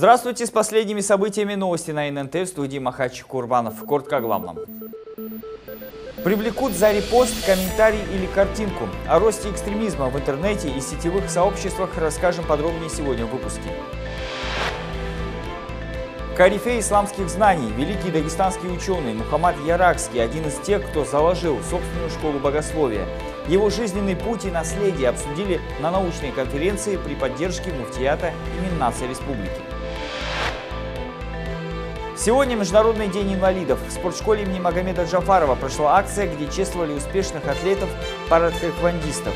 Здравствуйте, с последними событиями новости на ННТ, в студии Махач Курбанов. Коротко о главном. Привлекут за репост, комментарий или картинку. О росте экстремизма в интернете и сетевых сообществах расскажем подробнее сегодня в выпуске. Корифей исламских знаний, великий дагестанский ученый Мухаммад Яракский, один из тех, кто заложил собственную школу богословия. Его жизненный путь и наследие обсудили на научной конференции при поддержке муфтията и Миннатса Республики. Сегодня Международный день инвалидов. В спортшколе имени Магомеда Джафарова прошла акция, где чествовали успешных атлетов-паратхэквондистов.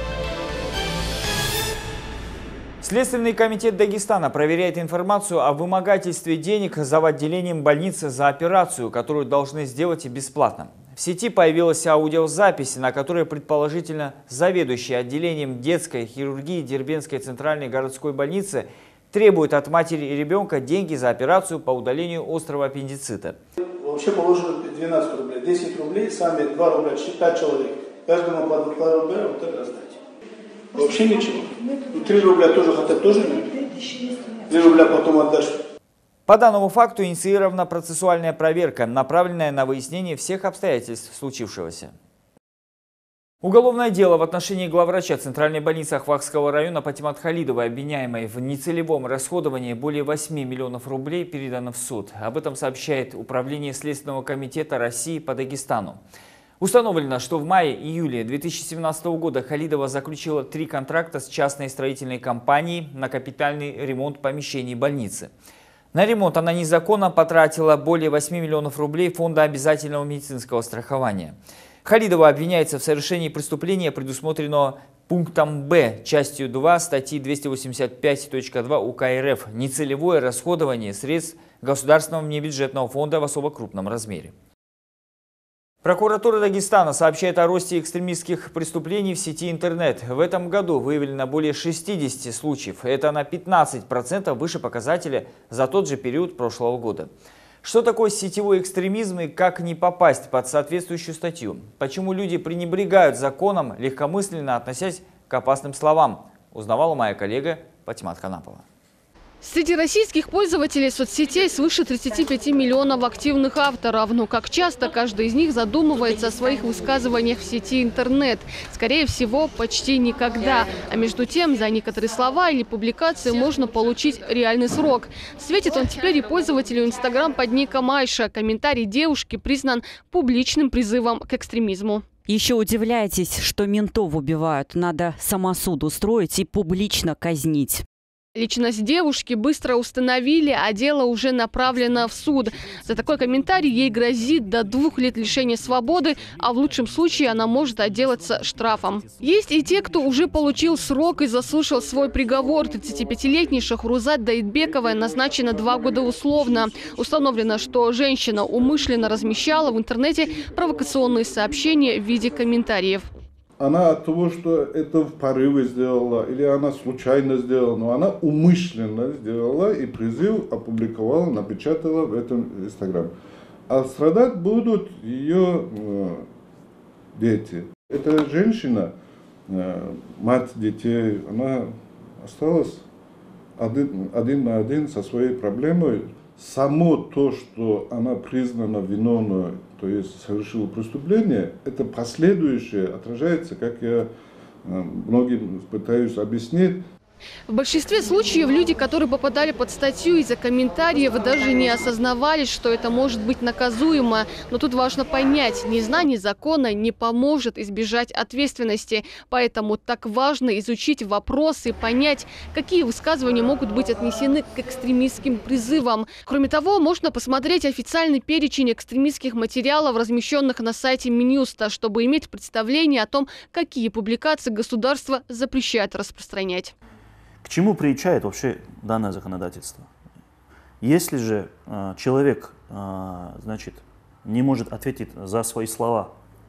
Следственный комитет Дагестана проверяет информацию о вымогательстве денег за отделением больницы за операцию, которую должны сделать бесплатно. В сети появилась аудиозапись, на которой предположительно заведующий отделением детской хирургии Дербентской центральной городской больницы требует от матери и ребенка деньги за операцию по удалению острого аппендицита. Вообще положено 12 рублей, 10 рублей, сами 2 рубля, 5 человек. Каждому по 2 рубля вот так раздать. Вообще ничего. 3 рубля тоже хотят, тоже нет. 3 рубля потом отдашь. По данному факту инициирована процессуальная проверка, направленная на выяснение всех обстоятельств случившегося. Уголовное дело в отношении главврача Центральной больницы Ахвахского района Патимат Халидовой, обвиняемой в нецелевом расходовании более 8 миллионов рублей, передано в суд. Об этом сообщает Управление Следственного комитета России по Дагестану. Установлено, что в мае-июле 2017 года Халидова заключила 3 контракта с частной строительной компанией на капитальный ремонт помещений больницы. На ремонт она незаконно потратила более 8 миллионов рублей Фонда обязательного медицинского страхования. Халидова обвиняется в совершении преступления, предусмотренного пунктом Б, частью 2 статьи 285.2 УК РФ «Нецелевое расходование средств государственного внебюджетного фонда в особо крупном размере». Прокуратура Дагестана сообщает о росте экстремистских преступлений в сети интернет. В этом году выявлено более 60 случаев. Это на 15% выше показателя за тот же период прошлого года. Что такое сетевой экстремизм и как не попасть под соответствующую статью? Почему люди пренебрегают законом, легкомысленно относясь к опасным словам? Узнавала моя коллега Патимат Канапова. Среди российских пользователей соцсетей свыше 35 миллионов активных авторов. Но как часто каждый из них задумывается о своих высказываниях в сети интернет? Скорее всего, почти никогда. А между тем, за некоторые слова или публикации можно получить реальный срок. Светит он теперь и пользователю Инстаграм под ником Айша. Комментарий девушки признан публичным призывом к экстремизму. Еще удивляетесь, что ментов убивают. Надо самосуд устроить и публично казнить. Личность девушки быстро установили, а дело уже направлено в суд. За такой комментарий ей грозит до 2 лет лишения свободы, а в лучшем случае она может отделаться штрафом. Есть и те, кто уже получил срок и заслушал свой приговор. 35-летней Шахрузад Даитбековой назначено 2 года условно. Установлено, что женщина умышленно размещала в интернете провокационные сообщения в виде комментариев. Она от того, что это в порыве сделала, или она случайно сделала, но она умышленно сделала и призыв опубликовала, напечатала в этом Инстаграм. А страдать будут ее дети. Эта женщина, мать детей, она осталась один на один со своей проблемой. Само то, что она признана виновной, то есть совершила преступление, это последующее отражается, как я многим пытаюсь объяснить. В большинстве случаев люди, которые попадали под статью из-за комментариев, даже не осознавали, что это может быть наказуемо. Но тут важно понять, незнание закона не поможет избежать ответственности. Поэтому так важно изучить вопрос и понять, какие высказывания могут быть отнесены к экстремистским призывам. Кроме того, можно посмотреть официальный перечень экстремистских материалов, размещенных на сайте Минюста, чтобы иметь представление о том, какие публикации государство запрещает распространять. К чему приучает вообще данное законодательство? Если же человек значит, не может ответить за свои слова,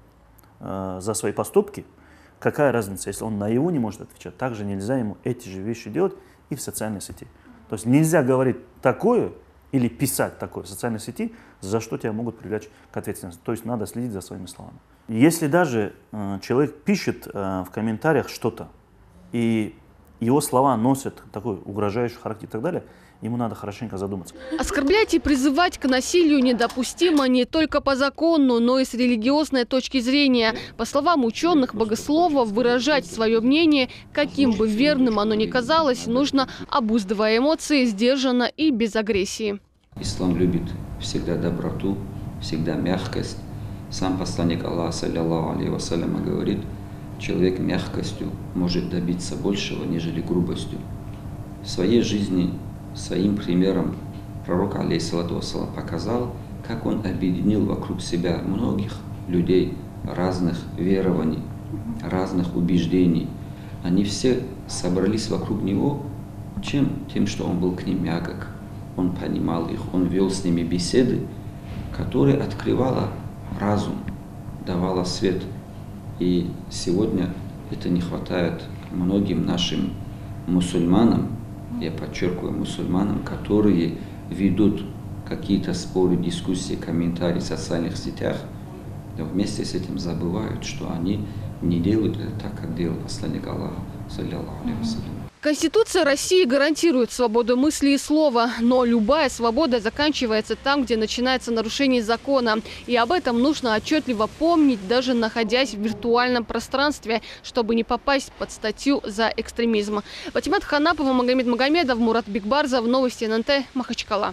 за свои поступки, какая разница, если он на его не может отвечать, также нельзя ему эти же вещи делать и в социальной сети. То есть нельзя говорить такое или писать такое в социальной сети, за что тебя могут привлечь к ответственности. То есть надо следить за своими словами. Если даже человек пишет в комментариях что-то, и его слова носят такой угрожающий характер и так далее, ему надо хорошенько задуматься. Оскорблять и призывать к насилию недопустимо не только по закону, но и с религиозной точки зрения. По словам ученых, богословов, выражать свое мнение, каким бы верным оно ни казалось, нужно, обуздывая эмоции, сдержанно и без агрессии. Ислам любит всегда доброту, всегда мягкость. Сам посланник Аллаха, саллиллаху алейхи вассаляма, говорит, человек мягкостью может добиться большего, нежели грубостью. В своей жизни, своим примером, пророк, алейхиссалату вассалам, показал, как он объединил вокруг себя многих людей разных верований, разных убеждений. Они все собрались вокруг него, тем, что он был к ним мягок. Он понимал их, он вел с ними беседы, которые открывала разум, давала свет. И сегодня это не хватает многим нашим мусульманам, я подчеркиваю, мусульманам, которые ведут какие-то споры, дискуссии, комментарии в социальных сетях, но вместе с этим забывают, что они не делают это так, как делал посланник Аллаха, саллиллаху алейхи вассалям. Конституция России гарантирует свободу мысли и слова, но любая свобода заканчивается там, где начинается нарушение закона. И об этом нужно отчетливо помнить, даже находясь в виртуальном пространстве, чтобы не попасть под статью за экстремизм. Патимат Ханапова, Магомед Магомедов, Мурат Бикбарзов, новости ННТ, Махачкала.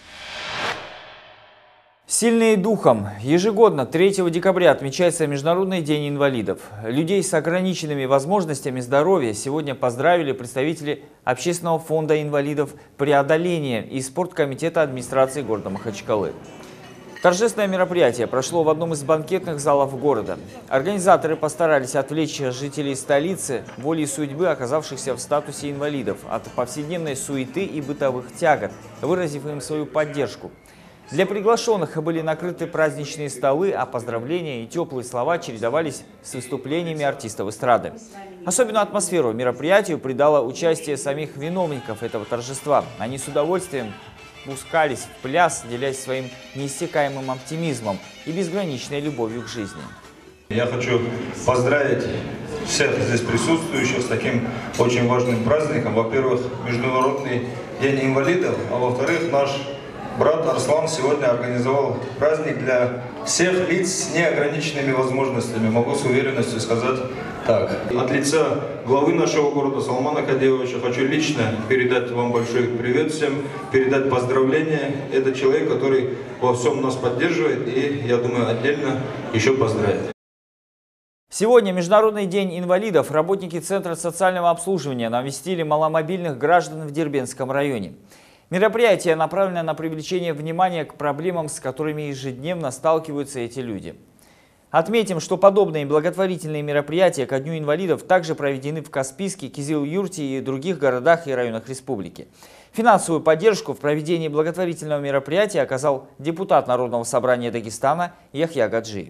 Сильные духом. Ежегодно 3 декабря отмечается Международный день инвалидов. Людей с ограниченными возможностями здоровья сегодня поздравили представители Общественного фонда инвалидов «Преодоление» и спорткомитета администрации города Махачкалы. Торжественное мероприятие прошло в одном из банкетных залов города. Организаторы постарались отвлечь жителей столицы, волей судьбы, оказавшихся в статусе инвалидов, от повседневной суеты и бытовых тягот, выразив им свою поддержку. Для приглашенных были накрыты праздничные столы, а поздравления и теплые слова чередовались с выступлениями артистов эстрады. Особенную атмосферу мероприятию придало участие самих виновников этого торжества. Они с удовольствием пускались в пляс, делясь своим неиссякаемым оптимизмом и безграничной любовью к жизни. Я хочу поздравить всех здесь присутствующих с таким очень важным праздником. Во-первых, Международный день инвалидов, а во-вторых, наш брат Арслан сегодня организовал праздник для всех лиц с неограниченными возможностями. Могу с уверенностью сказать так. От лица главы нашего города Салмана Кадеевича хочу лично передать вам большой привет всем, передать поздравления. Это человек, который во всем нас поддерживает, и, я думаю, отдельно еще поздравит. Сегодня Международный день инвалидов. Работники Центра социального обслуживания навестили маломобильных граждан в Дербентском районе. Мероприятие направлено на привлечение внимания к проблемам, с которыми ежедневно сталкиваются эти люди. Отметим, что подобные благотворительные мероприятия ко Дню инвалидов также проведены в Каспийске, Кизил-Юрте и других городах и районах республики. Финансовую поддержку в проведении благотворительного мероприятия оказал депутат Народного собрания Дагестана Яхья Гаджиев.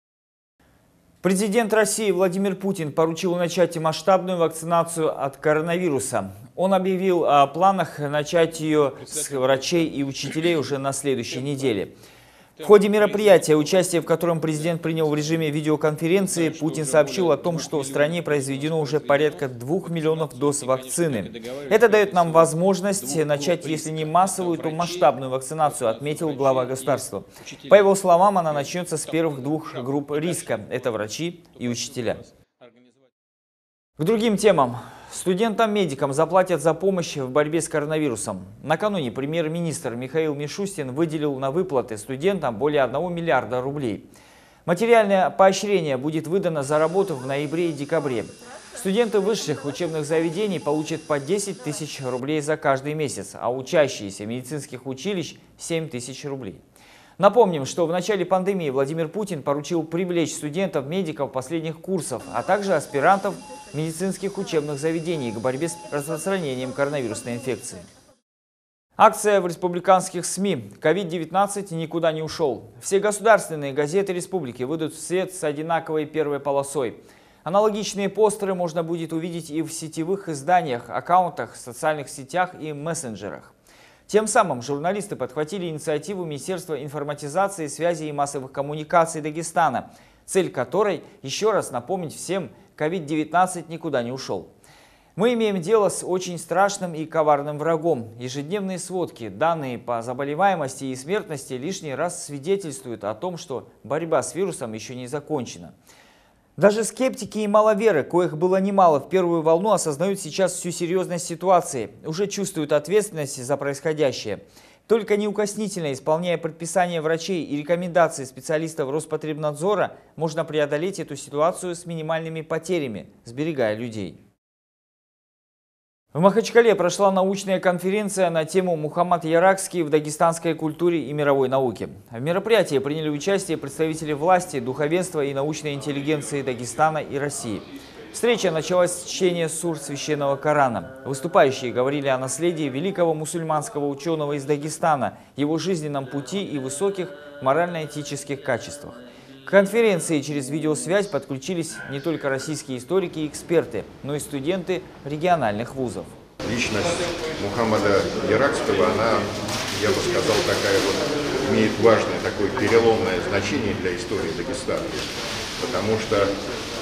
Президент России Владимир Путин поручил начать масштабную вакцинацию от коронавируса. Он объявил о планах начать ее с врачей и учителей уже на следующей неделе. В ходе мероприятия, участие в котором президент принял в режиме видеоконференции, Путин сообщил о том, что в стране произведено уже порядка 2 миллионов доз вакцины. Это дает нам возможность начать, если не массовую, то масштабную вакцинацию, отметил глава государства. По его словам, она начнется с первых 2 групп риска – это врачи и учителя. К другим темам. Студентам-медикам заплатят за помощь в борьбе с коронавирусом. Накануне премьер-министр Михаил Мишустин выделил на выплаты студентам более 1 миллиарда рублей. Материальное поощрение будет выдано за работу в ноябре и декабре. Студенты высших учебных заведений получат по 10 тысяч рублей за каждый месяц, а учащиеся медицинских училищ – 7 тысяч рублей. Напомним, что в начале пандемии Владимир Путин поручил привлечь студентов-медиков последних курсов, а также аспирантов медицинских учебных заведений к борьбе с распространением коронавирусной инфекции. Акция в республиканских СМИ. COVID-19 никуда не ушел. Все государственные газеты республики выйдут в свет с одинаковой первой полосой. Аналогичные постеры можно будет увидеть и в сетевых изданиях, аккаунтах, социальных сетях и мессенджерах. Тем самым журналисты подхватили инициативу Министерства информатизации, связи и массовых коммуникаций Дагестана, цель которой, еще раз напомнить всем, COVID-19 никуда не ушел. Мы имеем дело с очень страшным и коварным врагом. Ежедневные сводки, данные по заболеваемости и смертности лишний раз свидетельствуют о том, что борьба с вирусом еще не закончена. Даже скептики и маловеры, коих было немало в первую волну, осознают сейчас всю серьезность ситуации, уже чувствуют ответственность за происходящее. Только неукоснительно исполняя предписания врачей и рекомендации специалистов Роспотребнадзора, можно преодолеть эту ситуацию с минимальными потерями, сберегая людей. В Махачкале прошла научная конференция на тему «Мухаммад Яракский в дагестанской культуре и мировой науке». В мероприятии приняли участие представители власти, духовенства и научной интеллигенции Дагестана и России. Встреча началась с чтения сур священного Корана. Выступающие говорили о наследии великого мусульманского ученого из Дагестана, его жизненном пути и высоких морально-этических качествах. К конференции через видеосвязь подключились не только российские историки и эксперты, но и студенты региональных вузов. Личность Мухаммада Яракского, она, я бы сказал, такая вот, имеет важное такое переломное значение для истории Дагестана. Потому что,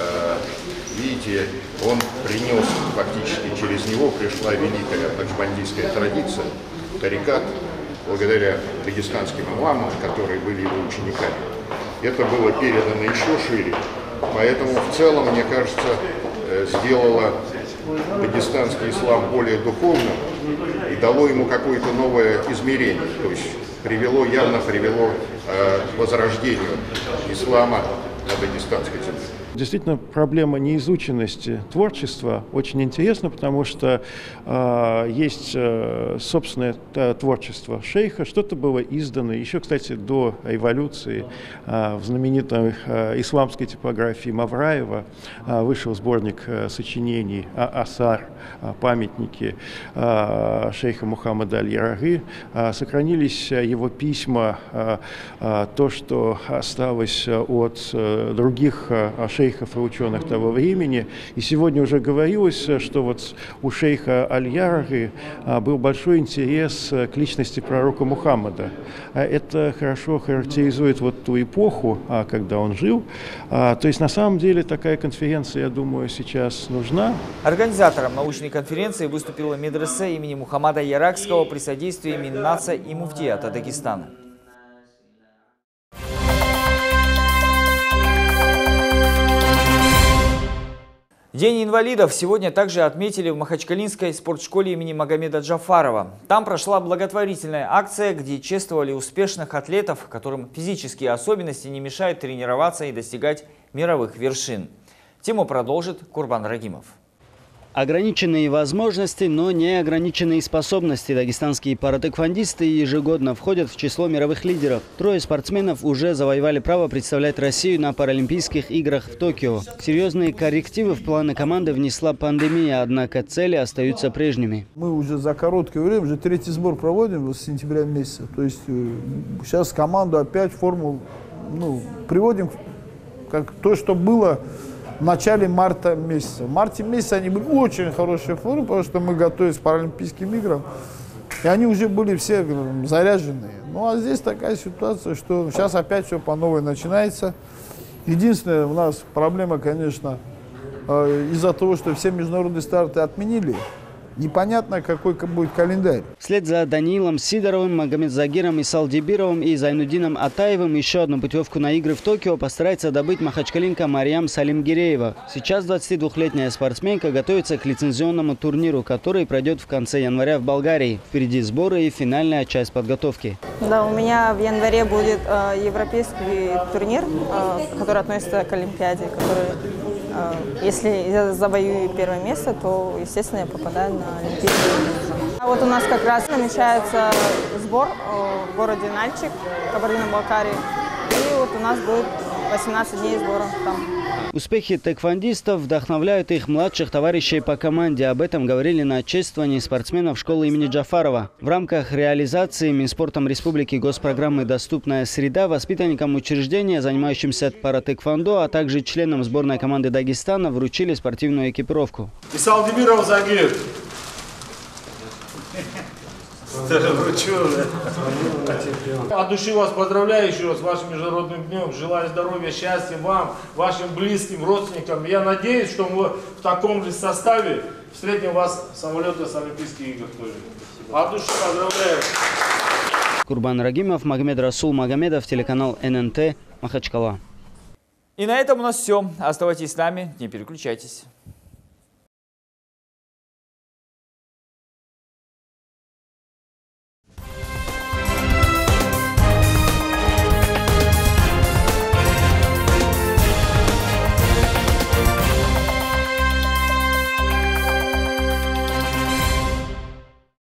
видите, он принес, фактически через него пришла великая накшбандийская традиция, тарикат, благодаря дагестанским имамам, которые были его учениками. Это было передано еще шире, поэтому в целом, мне кажется, сделало дагестанский ислам более духовным и дало ему какое-то новое измерение, то есть явно привело к возрождению ислама на дагестанской земле. Действительно, проблема неизученности творчества очень интересна, потому что есть собственное творчество шейха, что-то было издано, еще, кстати, до революции в знаменитой исламской типографии Мавраева вышел сборник сочинений «Асар», памятники шейха Мухаммада аль-Ярагы, сохранились его письма, то, что осталось от других шейхов и ученых того времени. И сегодня уже говорилось, что вот у шейха аль-Ярагы был большой интерес к личности пророка Мухаммада. Это хорошо характеризует вот ту эпоху, когда он жил. То есть на самом деле такая конференция, я думаю, сейчас нужна. Организатором научной конференции выступила медресе имени Мухаммада Яракского при содействии Миннаца и муфтията Дагестана. День инвалидов сегодня также отметили в Махачкалинской спортшколе имени Магомеда Джафарова. Там прошла благотворительная акция, где чествовали успешных атлетов, которым физические особенности не мешают тренироваться и достигать мировых вершин. Тему продолжит Курбан Рагимов. Ограниченные возможности, но не ограниченные способности. Дагестанские паратэквондисты ежегодно входят в число мировых лидеров. 3 спортсменов уже завоевали право представлять Россию на Паралимпийских играх в Токио. Серьезные коррективы в планы команды внесла пандемия, однако цели остаются прежними. Мы уже за короткое время, уже 3-й сбор проводим с сентября месяца. То есть сейчас команду опять форму приводим как то, что было в начале марта месяца. В марте месяце они были очень хорошие формы, потому что мы готовились к Паралимпийским играм. И они уже были все заряженные. Ну а здесь такая ситуация, что сейчас опять все по новой начинается. Единственная у нас проблема, конечно, из-за того, что все международные старты отменили. Непонятно, какой будет календарь. Вслед за Даниилом Сидоровым, Магомедзагиром Исалдибировым и Зайнудином Атаевым еще одну путевку на игры в Токио постарается добыть махачкалинка Мариам Салимгиреева. Сейчас 22-летняя спортсменка готовится к лицензионному турниру, который пройдет в конце января в Болгарии. Впереди сборы и финальная часть подготовки. Да, у меня в январе будет европейский турнир, который относится к Олимпиаде, который... Если я завоюю первое место, то, естественно, я попадаю на Олимпийские игры. А вот у нас как раз намечается сбор в городе Нальчик, Кабардино-Балкарии. И вот у нас будет 18 дней сбора там. Успехи тэквондистов вдохновляют их младших товарищей по команде. Об этом говорили на чествовании спортсменов школы имени Джафарова. В рамках реализации Минспортом Республики госпрограммы «Доступная среда» воспитанникам учреждения, занимающимся паратэквондо, а также членам сборной команды Дагестана вручили спортивную экипировку. Исалдибиров Загир. От души вас поздравляю еще раз с вашим международным днем. Желаю здоровья, счастья вам, вашим близким, родственникам. Я надеюсь, что мы в таком же составе встретим вас самолета с Олимпийских игр тоже. От души поздравляю. Курбан Рагимов, Магомед Расул Магомедов, телеканал ННТ, Махачкала. И на этом у нас все. Оставайтесь с нами, не переключайтесь.